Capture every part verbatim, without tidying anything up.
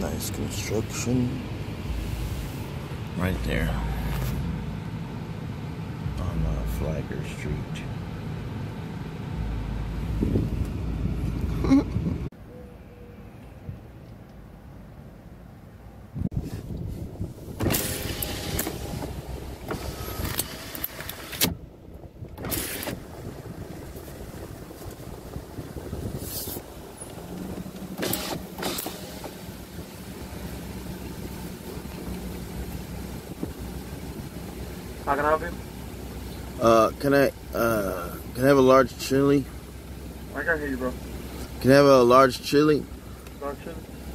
Nice construction right there on uh, Flagler Street. How can I help you? Uh, can I, uh, can I have a large chili? I can't hear you, bro. Can I have a large chili? Large chili?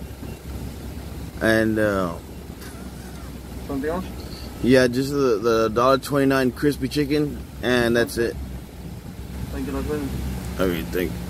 And, uh, Something else? yeah, just the, the one dollar twenty-nine crispy chicken, and that's it. Thank you, Los Okay, thank you.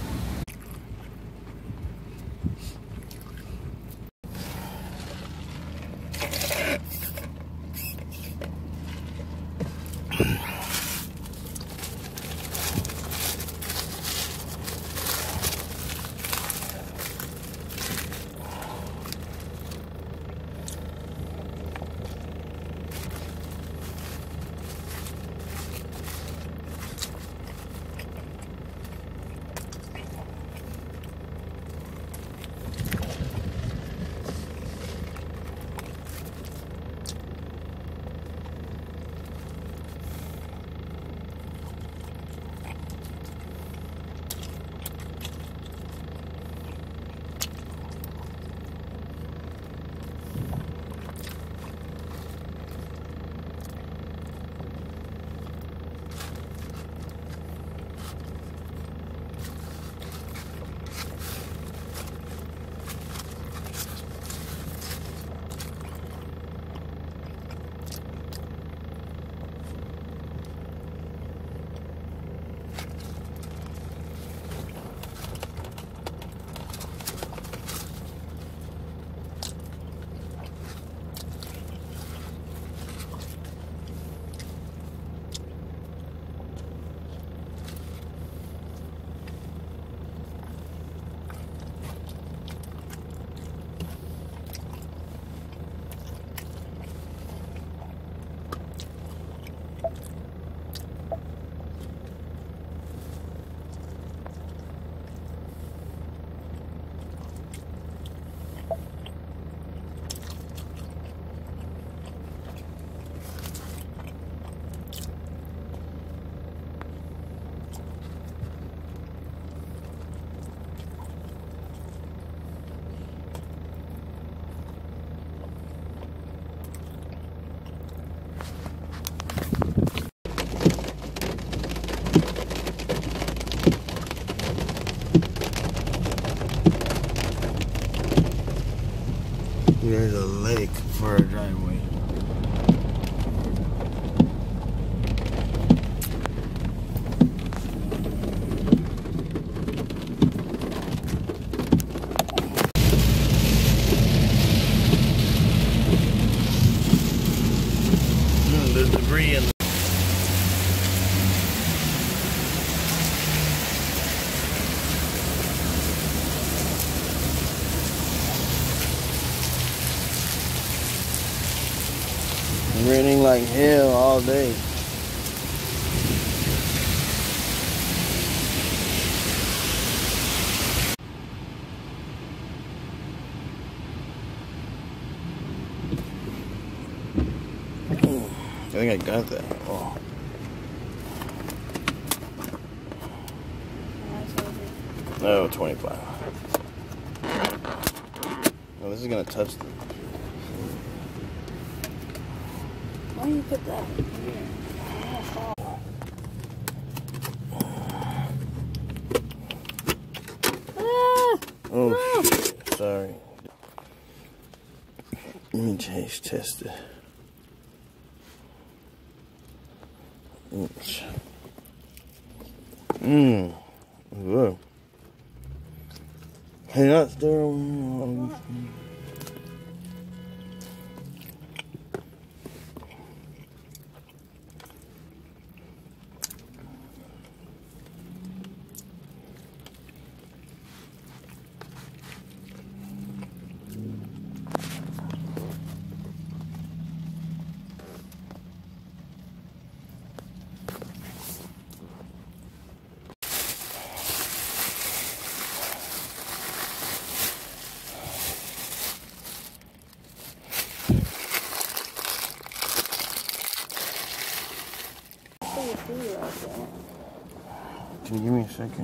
There's a lake for a driveway. Mm, there's debris in the raining like hell all day. I think I got that. Oh. Oh, twenty-five. Oh, this is gonna touch them. Why do you put that here? Ah! Oh, No. shit. Sorry. Let me change test it. Oops. Mmm. Whoa. Hey, that's there. Um, second.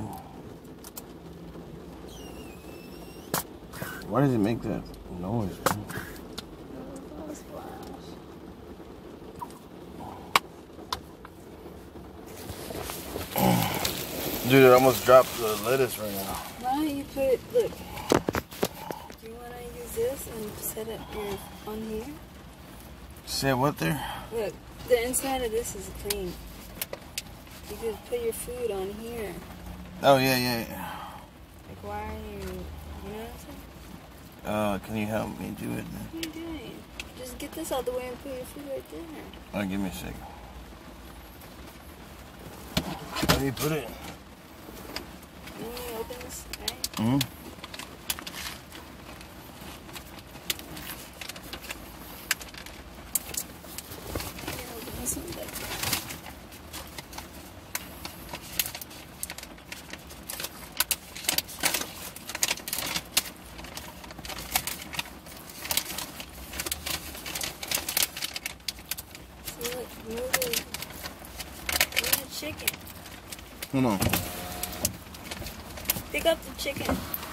Why does it make that noise, man? Dude, it almost dropped the lettuce right now. Why don't you put, look, do you want to use this and set it your, on here? Say what there? Look, the inside of this is clean. You could put your food on here. Oh, yeah, yeah, yeah. Like, why are you, you know what I'm saying? Uh, can you help me do it then? What are you doing? Just get this out the way and put your food right there. Oh, give me a second. How do you put it? Then you open this, right? Mm-hmm. You open this one back. See, look, move the, move the chicken. Hold on. Pick up the chicken.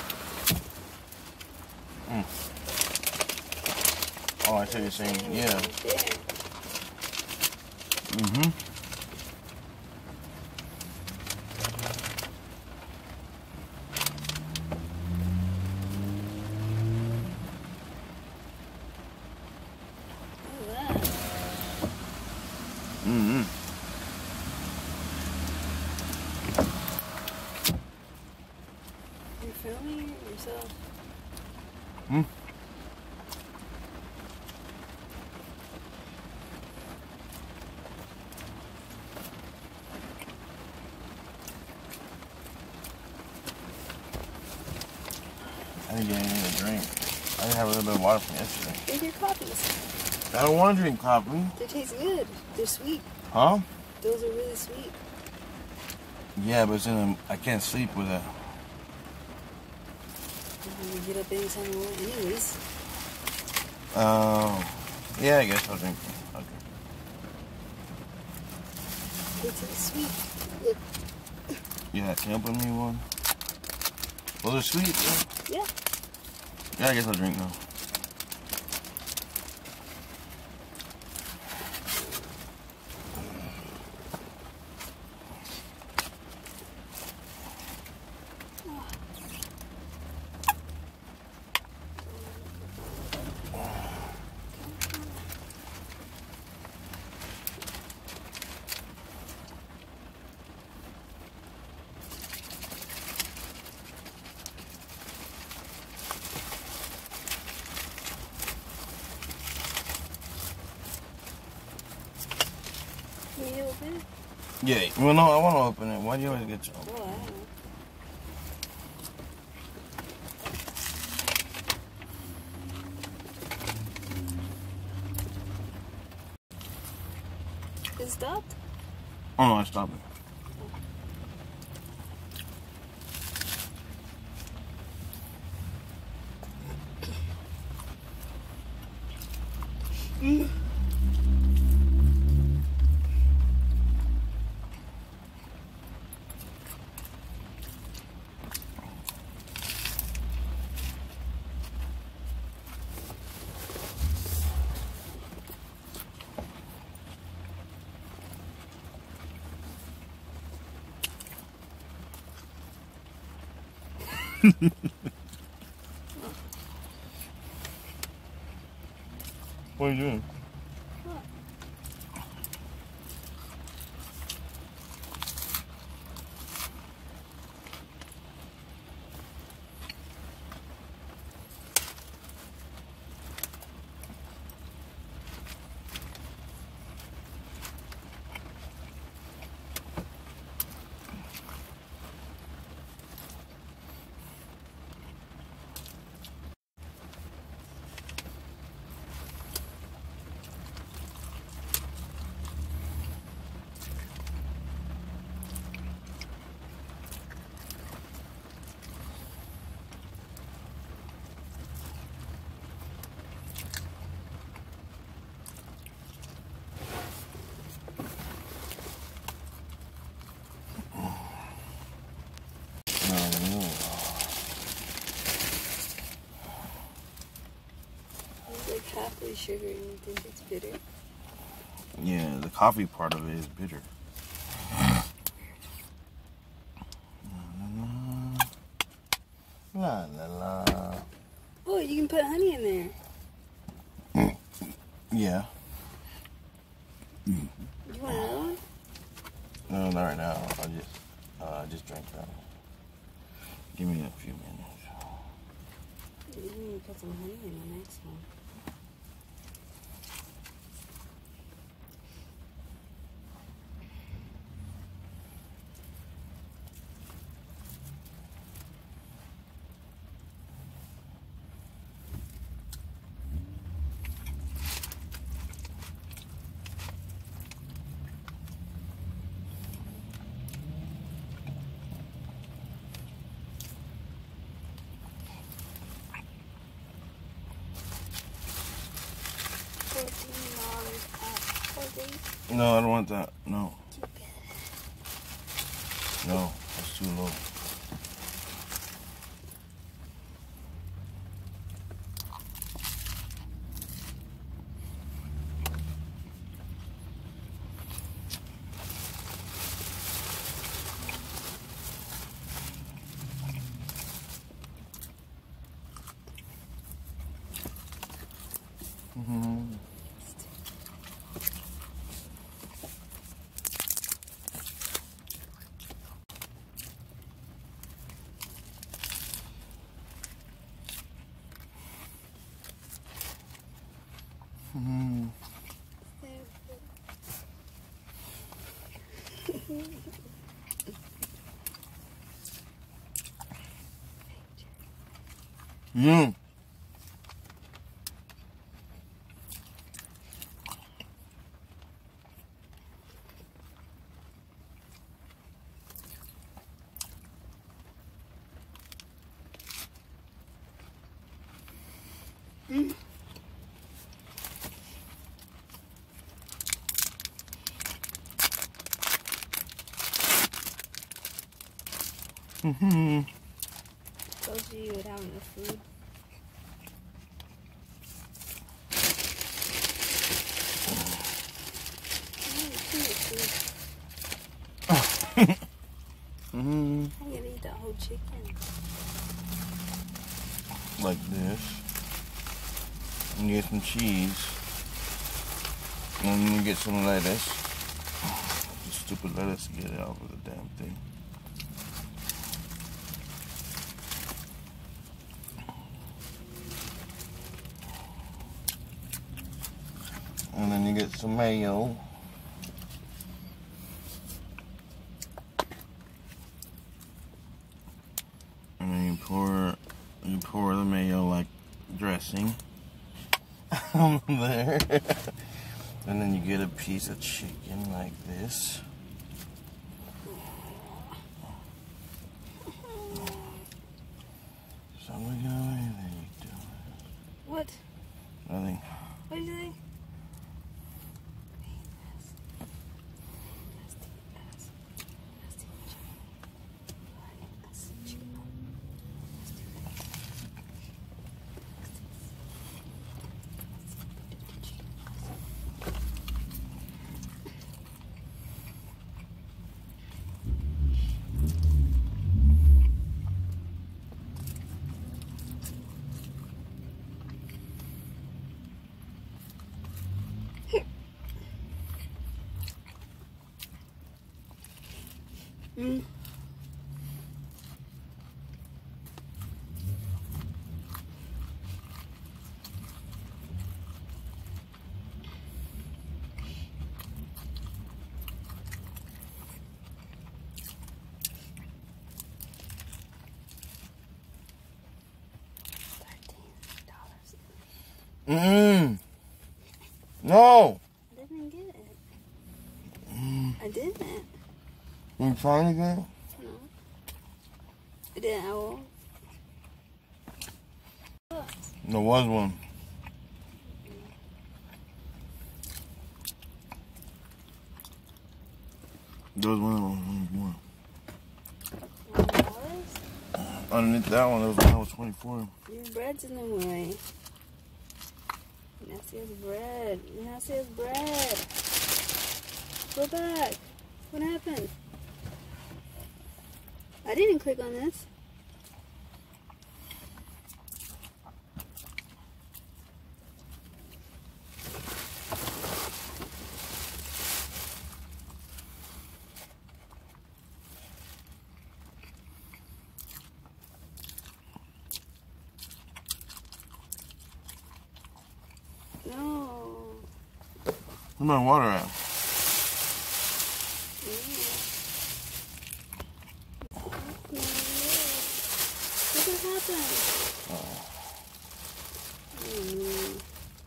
Mm. Oh, I see what you're saying. Yeah. Right there. Mm-hmm. Look at that. Mm-hmm. You're filming yourself. Hmm? I didn't get anything to drink. I didn't have a little bit of water from yesterday. Drink your coffees. I don't want to drink coffee. They taste good. They're sweet. Huh? Those are really sweet. Yeah, but it's in a, I can't sleep with it. You get up anytime you want anyways. Oh. Yeah, I guess I'll drink them. Okay. It's really sweet. Look. Yeah, can you open me one? Those are sweet, yeah. Yeah. Yeah, I guess I'll drink now. Can you open it? Yeah, well, no, I want to open it. Why do you always get your Oh, I don't know. It stopped? Oh, no, I stopped it. Mm. What are you doing? the sugar and you think it's bitter? Yeah, the coffee part of it is bitter. La la la. Oh, you can put honey in there. Yeah. You want another one? No, not right now. I just, uh, I just drank that. Give me a few minutes. You need to put some honey in the next one. fourteen dollars at Colgate. No, I don't want that. No. Keep it. No, that's too low. Mm-hmm. Mm-hmm. Mm. Mm. Mm-hmm. Told you you would have enough food. Mm-hmm. I'm gonna eat that whole chicken. Like this. And get some cheese. And then you get some lettuce. Stupid lettuce, get it out of the damn thing. And then you get some mayo. And then you pour you pour the mayo like dressing on there. And then you get a piece of chicken like this. So we're going and then you do it. What? Nothing. What did you say? Mm. Mm. No. I didn't get it. Mm. I didn't. You trying again? No. I didn't. I won't. There was one. There was one. One more. One dollars? Underneath that one, there was one that was twenty-four. Your bread's in the way. That's says bread. Now it says bread. Go back. What happened? I didn't click on this. No. Where's my water at? What happened? Oh. Mm.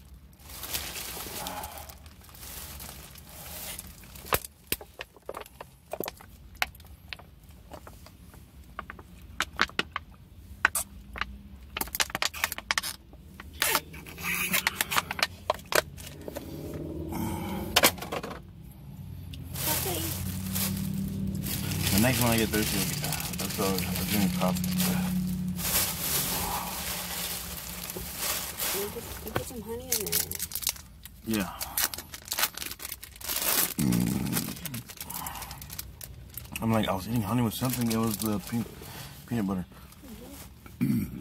The next one I get thirsty, that's all. I'm doing coffee. You put, you put some honey in there. Yeah. I'm like, I was eating honey with something. It was the peanut, peanut butter. Mm-hmm.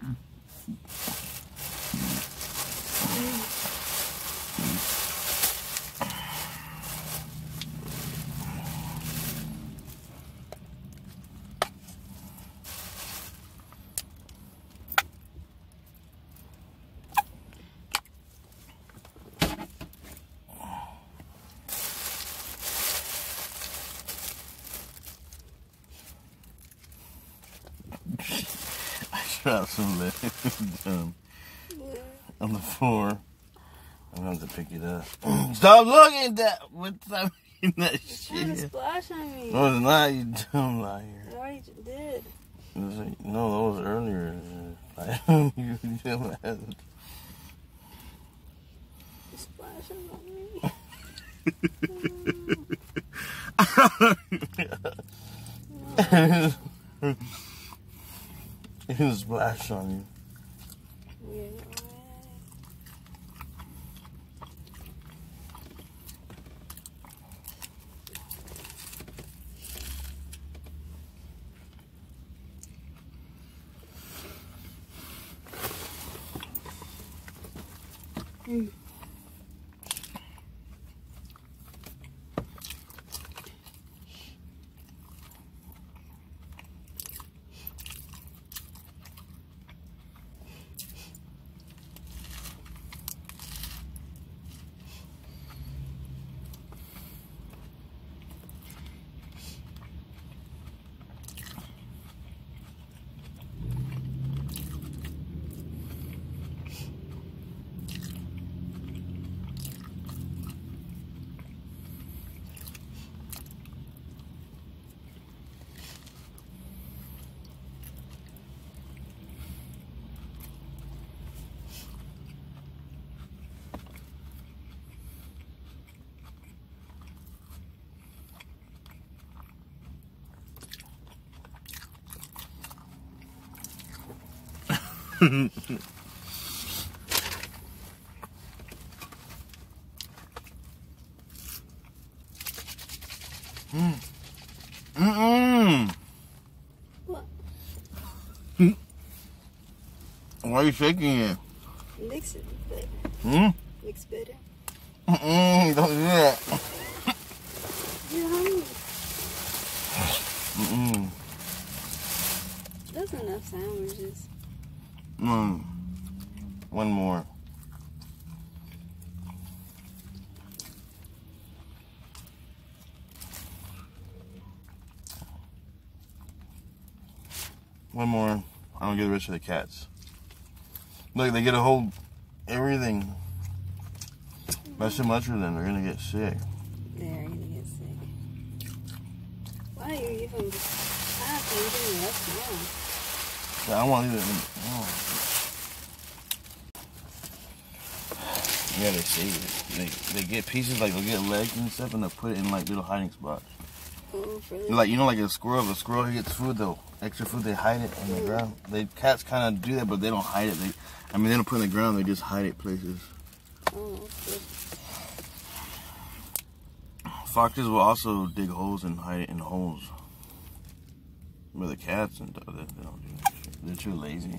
Drop some lead um, on the floor. I'm gonna have to pick it up. Stop looking at that! What's that? That It's trying to shit. splash on me. No, it's not. You dumb liar. I already did. It was like, no, that was earlier. You dumb ass. It's splashing on me. No. It was splash on you. Yeah. Mm. Mm. Mm-mm. What? Why are you shaking it? Mix it better. Hmm? Mix better. Mm-mm. Don't do that. You're hungry. Mm-mm. That's enough sandwiches. Mm. One more. One more. I don't get the rest of the cats. Look, they get a whole everything. That's too much for them. They're gonna get sick. They're gonna get sick. Why are you even half eating the rest now? I want to eat it. Oh. Yeah, they save it. They they get pieces, like they'll get legs and stuff, and they'll put it in like little hiding spots. Oh, for the Like, you know, like a squirrel. If a squirrel gets food, though, extra food, they hide it in the ground. They cats kind of do that, but they don't hide it. They, I mean, they don't put it in the ground. They just hide it places. Oh, good. Foxes will also dig holes and hide in holes. But the cats and they, they don't do that shit. They're too lazy.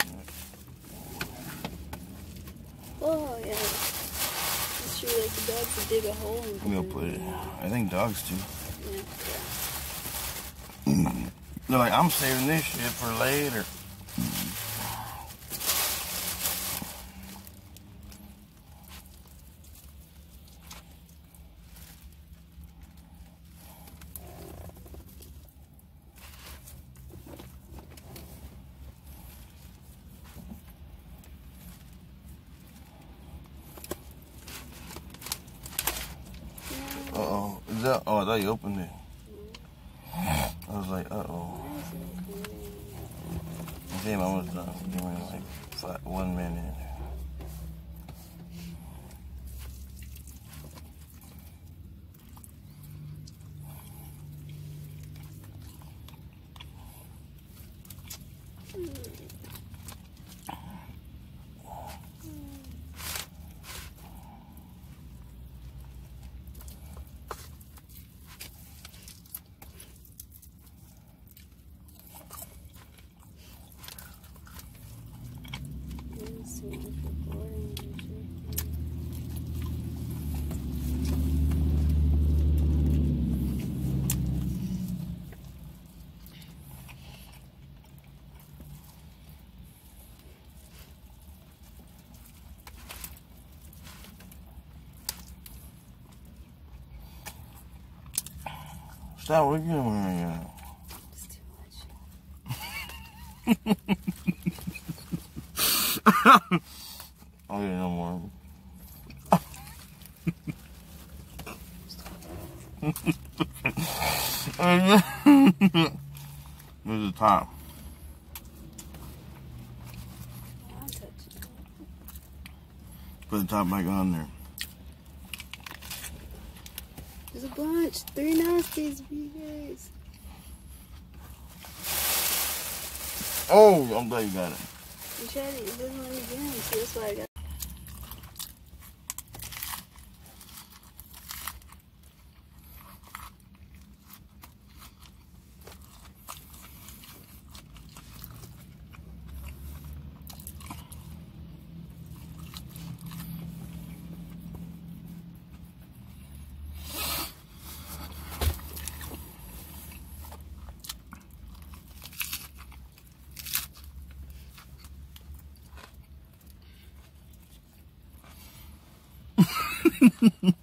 Oh, yeah. It's true, like the dogs would dig a hole and I'm gonna put it. I think dogs too. Yeah. They're like, I'm saving this shit for later. Uh-oh. Is that, oh, I thought you opened it. I was like, uh-oh. Okay, I'm almost done. Give me like five, one minute. Stop, what are you doing right now? It's too much. Oh, yeah, no more. Where's the top? I'll touch it. Put the top back on there. There's a bunch. Three nasties for you guys. Oh, I'm glad you got it. You tried it. It doesn't let me get in, so that's why I got Ha